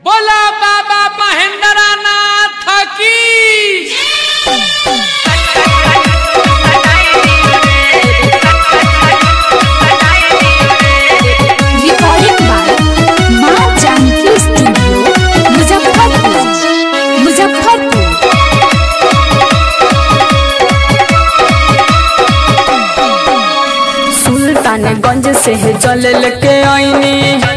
बोला बाबा महेंद्रनाथ की। रिकॉर्डिंग बाय मां जानकी स्टूडियो मुजफ्फरपुर। सुल्तानगंज से जल लेके आईनी,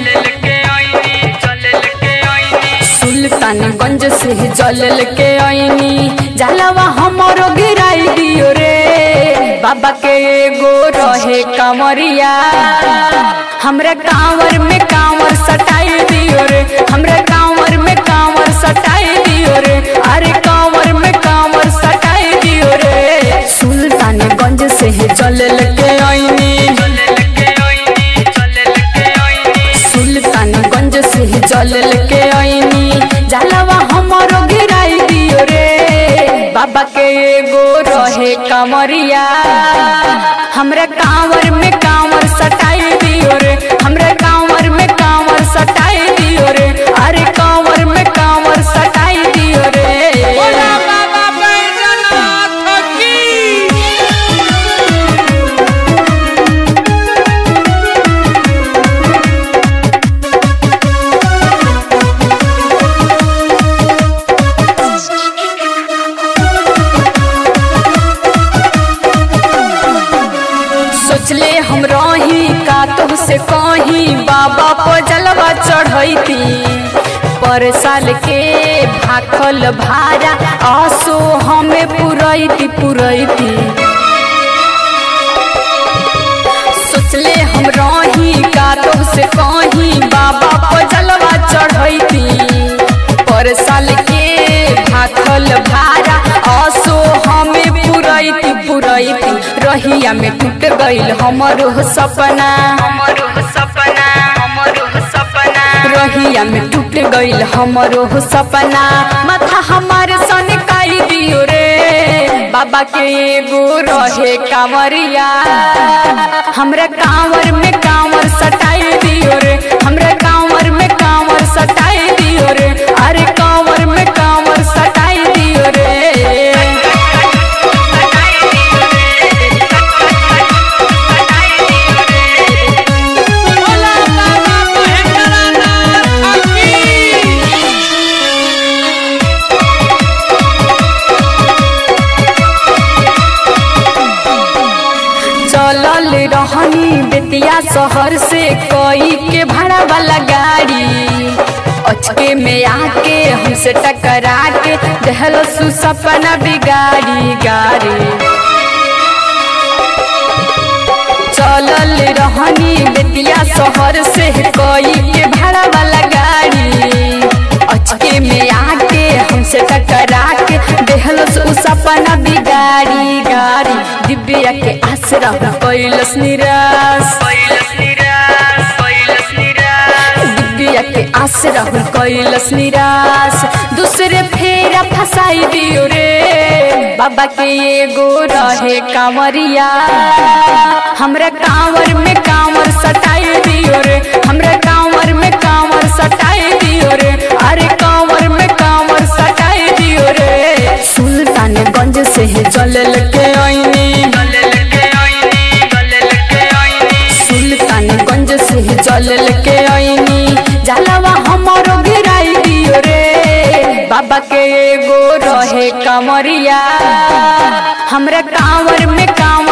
सुल्तानगंज से जल लेके आईनी, जलवा हमारो गिराई दियो रे। बाबा के एगो रहे कांवरिया, हमरा कांवर में कांवर सटाई दियो रे, हमरा कांवर में कांवर सटाई दियो रे, अरे कांवर में कांवर सटाई दियो रे। सुल्तानगंज से जल लेके आईनी, सुल्तानगंज से जल लेके आईनी, जलवा हमारो गिराई दियो रे। बाबा के एगो रहे कांवरिया, हमरा कांवर में कांवर सटाई दियो रे, हमरा कांवर में कांवर सटाई दियो रे, अरे कांवर में कांवर सटाई दियो रे। बोला बाबा बैजनाथ की। सोचले हम रही का तो से कहीं, बाबा को जलवा चढ़ैती, पर साल के भाखल भारा आसो हमें पुरैती। सोचले हम रही का तो से कहीं, बाबा को जलवा चढ़ैती, पर साल के भाखल भारा आसो हमें पुरैती। रहिया में टूट गईल हमरो सपना, रहिया में टूट गईल हमरो सपना, माथा हमारे सन काई दियो रे। बाबा के एगो रहे कांवरिया, हमरा कांवर में कांवर सटाई दियो रे, हमरा कांवर में कांवर सटाई दियो रे, अरे कांवर में कांवर सटाई दियो रे। बोला बाबा महेंद्रनाथ की। चलल रहनी बेतिया शहर से कोई के भाड़ा वाला गाड़ी, अचके में आके हमसे टकरा के दहलो सुसपना बिगाड़ी गाड़ी। चलल रहनी बेतिया शहर से कोई के भाड़ा वाला गाड़ी, अचके में आके हमसे टकरा के दहलो सुसपना बिगाड़ी गाड़ी। दिव्या के आसरा कैलस निराश, दिव्या के आसरा कैलस निराश, दूसरे फेरा फसाई दियो रे। बाबा के एगो रहे कांवरिया, हमरा कांवर में कांवर सटाई दियो रे, हमरा कांवर में कांवर सटाई दियो रे, अरे कांवर में कांवर सटाई दियो रे। सुल्तानगंज से जल लेके आईनी, सुल्तानगंज से जल लेके आईनी, जलवा हमारो गिराई दियो रे। बाबा के एगो रहे कांवरिया, हमरा कांवर में कांवर